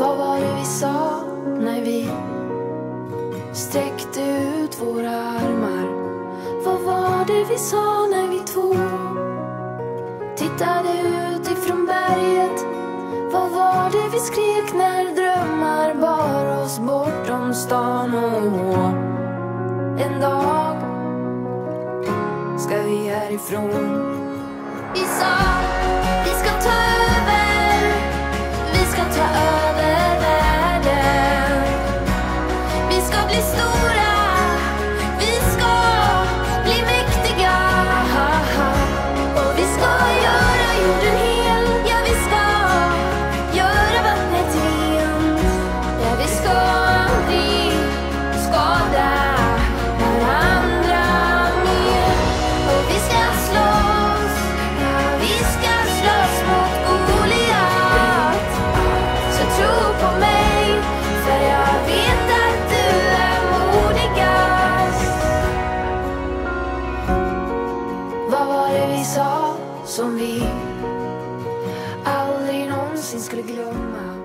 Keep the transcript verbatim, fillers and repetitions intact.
Vad var det vi sa när vi sträckte ut våra armar? Vad var det vi sa när vi två tittade ut ifrån berget? Vad var det vi skrek när drömmar bar oss bortom stan? Och en dag ska vi härifrån. Vi sa vi ska ta över, vi ska ta över världen. Vi ska bli stora, vi ska bli mäktiga. Och vi ska göra jorden hel, ja vi ska göra vattnet rent. Ja vi ska aldrig skada varandra mer. Och vi ska slåss, ja vi ska slåss mot Goliat. Så tro på mig, för jag vet att du är modigast. Vad var det vi sa som vi aldrig någonsin skulle glömma?